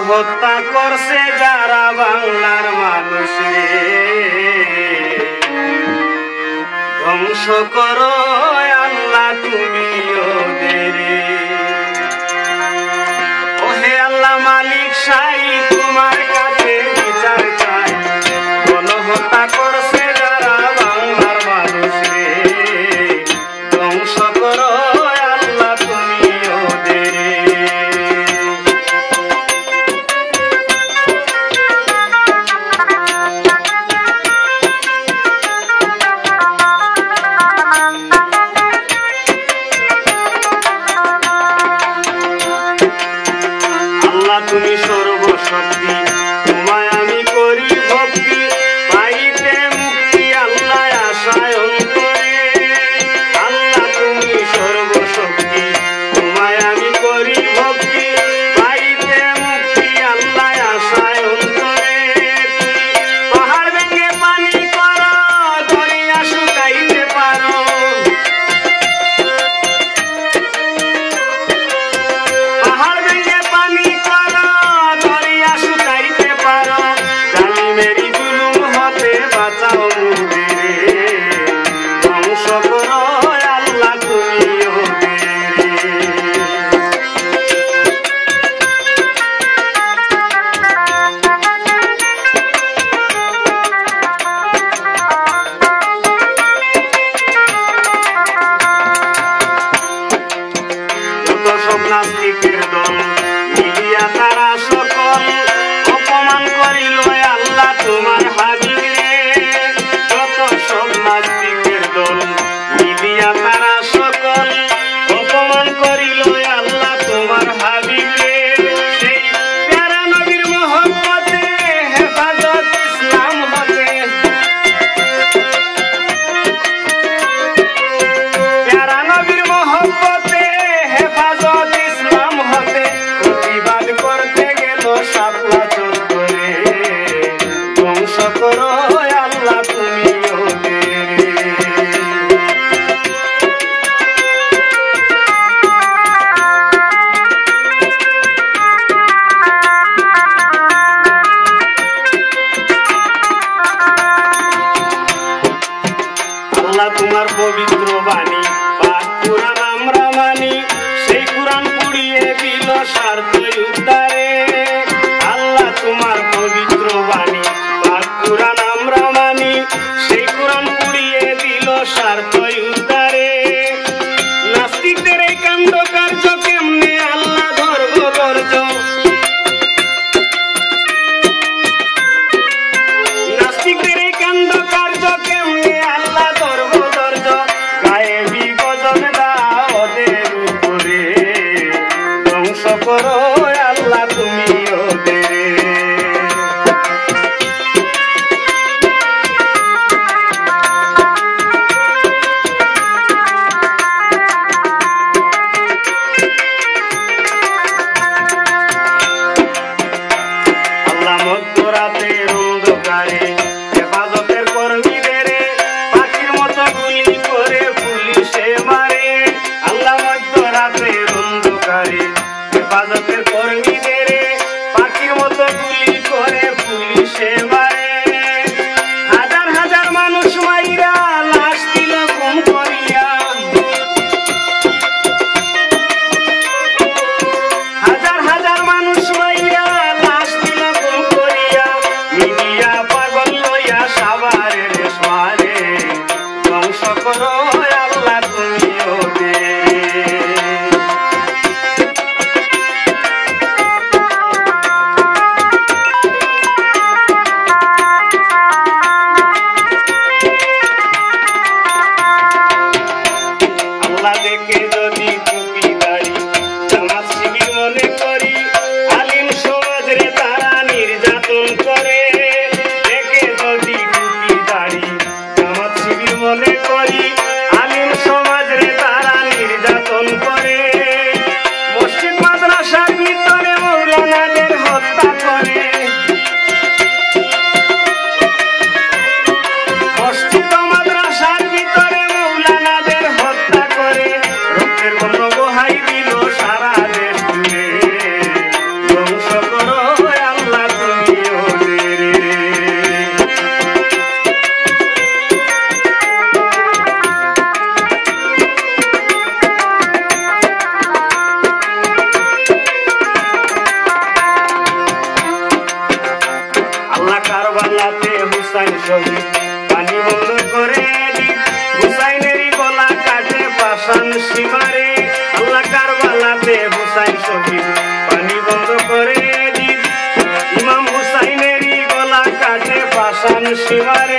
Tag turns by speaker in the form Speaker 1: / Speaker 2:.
Speaker 1: গণহত্যা করছে যারা বাংলার মানুষ রে, ধ্বংস করো আল্লাহ তুমি ওদের। ওহে আল্লাহ মালিক সাই তোমার কাছে বিচার চাই, গণহত্যা করছে যারা বাংলার মানুষ রে, ধ্বংস করো আল্লাহ তুমি ওদের। তুমি সর্বশক্তি, তোমায় আমি করি ভক্তি, পাইতে মুক্তি আল্লাহ আশায় অন্তরে। আল্লাহ তুমি সর্বশক্তি, তোমায় আমি করি ভক্তি, পাইতে মুক্তি আল্লাহ আশায় অন্তরে। পাহাড় ভেঙে পানি করো, দরিয়া শুকাইতে পারো, পাহাড় ভেঙে পানি বাঁচাও মুদের, ধ্বংস করো আল্লাহ তুমি ওদের। যত সব নাস্তিকের দল মিলিয়া তারা সকল অপমান করিল আল্লাহ তোমার হাবিব রে। যত সব নাস্তিকের দল মিলিয়া তারা সকল অপমান করিল আল্লাহ তোমার হাবিব রে। সেই প্যারা নবীর মহব্বতে হেফাজত ইসলাম হতে, প্যারা নবীর মহব্বতে হেফাজত ইসলাম হতে, প্রতিবাদ করতে গেল শাপলা চত্বরে, ধ্বংস করো আল্লাহ তুমি ওদের। আল্লাহ তোমার পবিত্র বাণী পাক কুরআন আমরা মানি, সেই কুরআন পুড়িয়ে দিল স্বার্থ উদ্ধারে। আল্লাহ তোমার পবিত্র বাণী পাক কুরআন আমরা মানি, সেই কুরআন পুড়িয়ে দিল স্বার্থ উদ্ধারে। নাস্তিকদের এই কাণ্ড কার্য কেমনে আল্লাহ ধর্ম ধৈর্য, নাস্তিকদের এই কাণ্ড কার্য কেমনে আল্লাহ ধর্ম ধৈর্য। গায়েবী গজব দাও ওদের উপরে, ধ্বংস করো আল্লাহ তুমি ওদের। আল্লাহ মধ্যরাতের অন্ধকারে হেফাজতের কর্মীদের পাখির মতো গুলি করে পুলিশে মারে। আল্লাহ মধ্যরাতের অন্ধকারে হেফাজতের কর্মীদের পাখির মতো গুলি করে পুলিশে মারে। হাজার হাজার মানুষ মাইরা লাশ দিল গুম করিয়া, হাজার হাজার মানুষ মাইরা লাশ দিল গুম করিয়া। মিডিয়া পাগল লইয়া সাবারে দেশ মারে, ধ্বংস করো আল্লাহ তুমি ওদের। কারবালাতে হুসাইন শহীদ পানি বন্ধ করে দিন হুসাইনেরই গলা কাটে পাষাণ শিবারে আল্লাহ কারবালাতে হুসাইন শহীদ পানি বন্ধ করে দিন ইমাম হুসাইনেরই গলা কাটে পাষাণ শিবারে